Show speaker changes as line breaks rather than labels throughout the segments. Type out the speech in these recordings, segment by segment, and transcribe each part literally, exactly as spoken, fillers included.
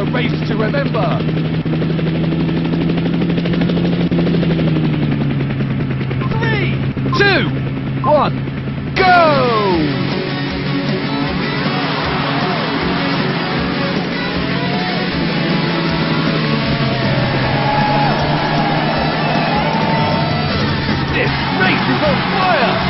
a race to remember. Three, two, one, go! This race is on fire!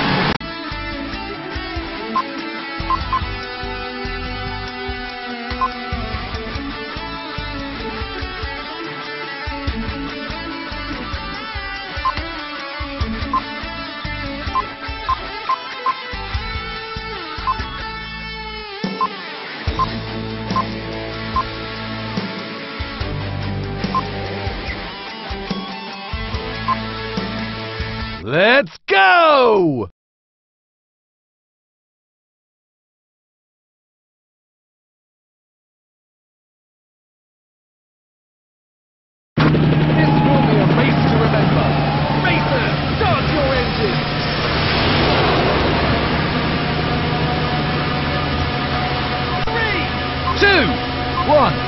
Let's go! This will be a race to remember. Racers, start your engines! Three, two, one.